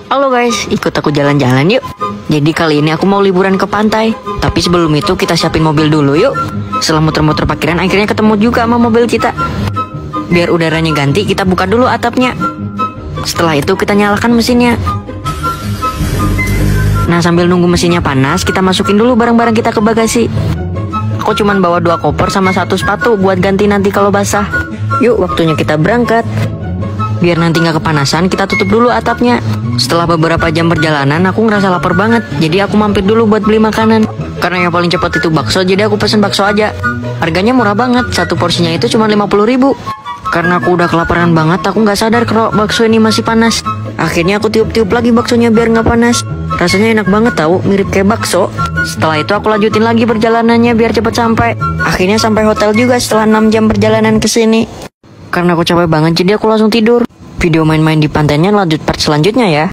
Halo guys, ikut aku jalan-jalan yuk. Jadi kali ini aku mau liburan ke pantai. Tapi sebelum itu kita siapin mobil dulu yuk. Setelah muter-muter parkiran akhirnya ketemu juga sama mobil kita. Biar udaranya ganti kita buka dulu atapnya. Setelah itu kita nyalakan mesinnya. Nah sambil nunggu mesinnya panas kita masukin dulu barang-barang kita ke bagasi. Aku cuman bawa 2 koper sama 1 sepatu buat ganti nanti kalau basah. Yuk waktunya kita berangkat. Biar nanti nggak kepanasan kita tutup dulu atapnya. Setelah beberapa jam perjalanan aku ngerasa lapar banget. Jadi aku mampir dulu buat beli makanan. Karena yang paling cepat itu bakso, jadi aku pesen bakso aja. Harganya murah banget, satu porsinya itu cuma 50.000. Karena aku udah kelaparan banget, aku nggak sadar kalau bakso ini masih panas. Akhirnya aku tiup-tiup lagi baksonya biar nggak panas. Rasanya enak banget tahu, mirip kayak bakso. Setelah itu aku lanjutin lagi perjalanannya biar cepet sampai. Akhirnya sampai hotel juga setelah 6 jam perjalanan ke sini. Karena aku capek banget jadi aku langsung tidur. Video main-main di pantainya lanjut part selanjutnya ya.